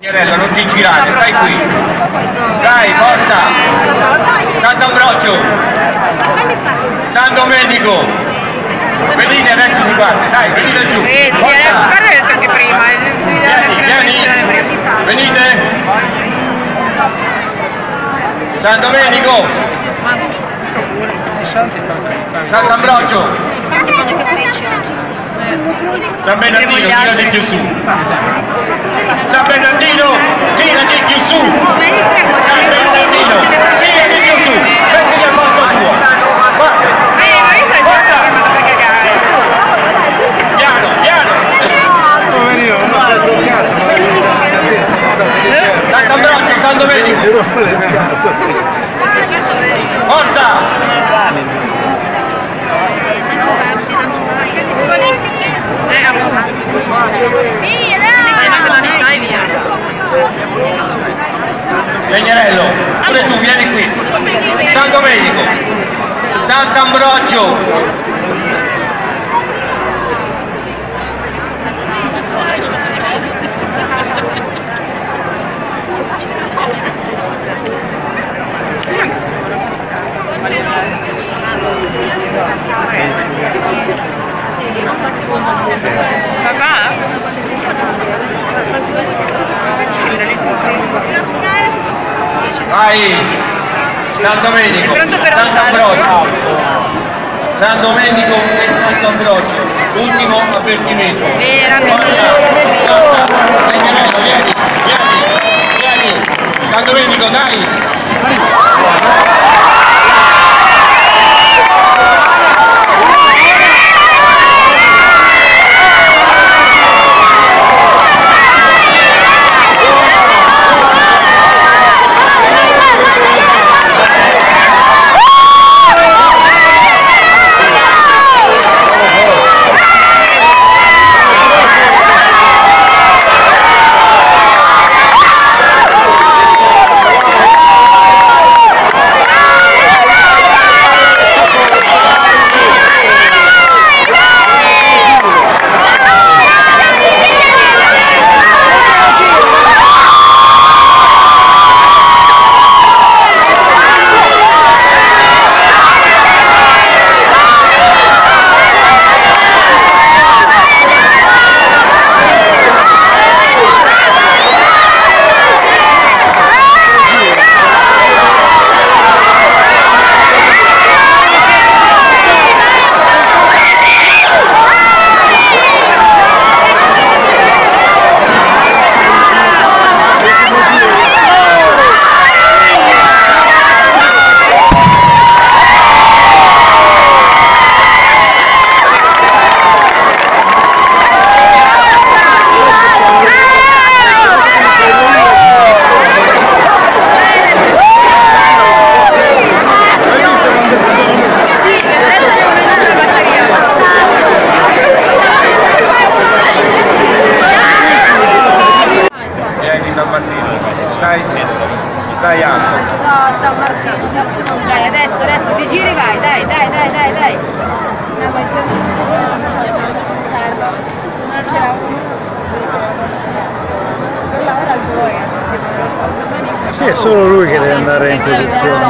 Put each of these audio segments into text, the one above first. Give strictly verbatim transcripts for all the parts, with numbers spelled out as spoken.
Chiarello, non ti girare, stai qui. Dai, forza. Sant'Ambrogio. San Domenico. Venite adesso si parte, dai, venite giù. Sì, sì, guarda che detto anche prima. Vieni, vieni. Venite. San Domenico. Sant'Ambrogio. San Bernardino, tirati più su. San Bernardino, tirati più su. San Bernardino, tirati più su. Mettiti al posto tuo. Guarda. Piano, piano. Poverino, non ha fatto un cazzo, ma Sant'Ambrogio, San Domenico. Forza. Legnarello, pure tu vieni qui. San Domenico, Sant'Ambrogio. Papà? Vai! San Domenico, Sant'Ambrogio. San Domenico e Sant'Ambrogio. Ultimo avvertimento. Veramente. Legnarello, vieni, vieni, vieni. San Domenico, dai! San Martino, stai, stai alto. No, San Martino, dai, adesso, adesso ti giri, vai, dai, dai, dai, dai, dai. Sì, è solo lui che deve andare in posizione.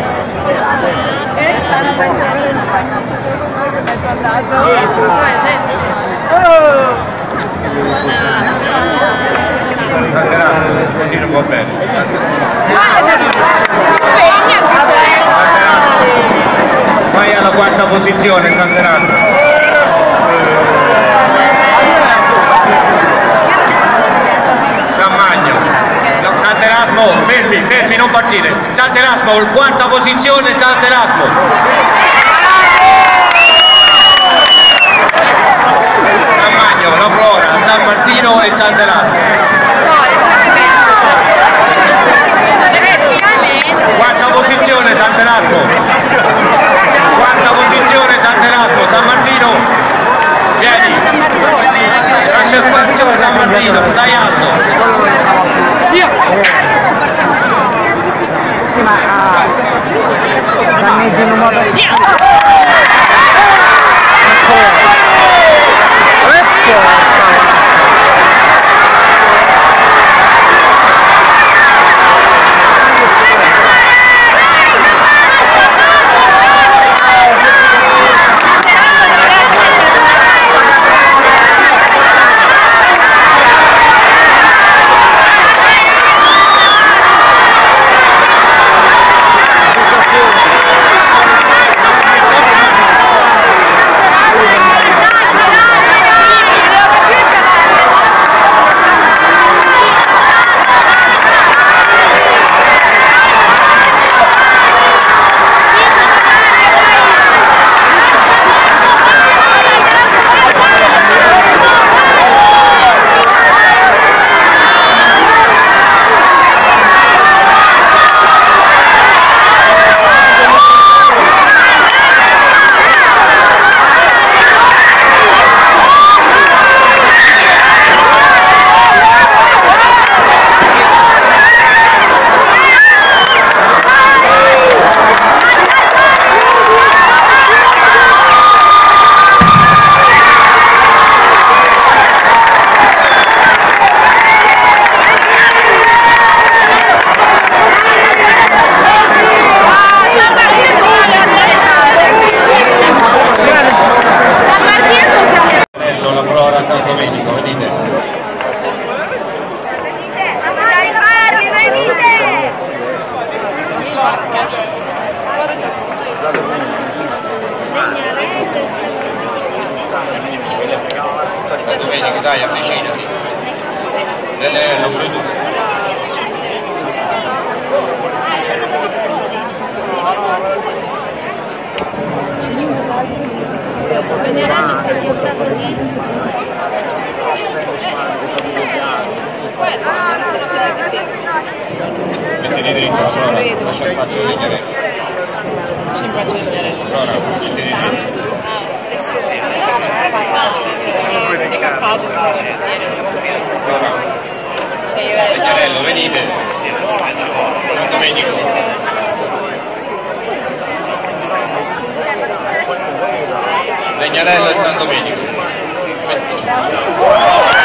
Sant'Ambrogio, così non va bene. Vai alla quarta posizione, Sant'Ambrogio. San Magno. No, Sant'Erasmo, fermi, fermi, non partite. Sant'Erasmo, quarta posizione, Sant'Erasmo. San Magno, la Flora, San Martino e Sant'Erasmo. Quarta posizione Sant'Erasmo, quarta posizione Sant'Erasmo, San Martino, vieni, lascia spazio a San Martino, stai alto. Sì, ma danneggiano un modo di... Ecco! Domenico, dai, avvicinati. Lelello, pure tu. Venerello si è portato lì. Mettili dritto, Flora, lascia spazio al Legnarello. Ci faccio vedere. Flora, mettili dritto. Flora, Legnarello, venite. San Domenico. Legnarello e San Domenico.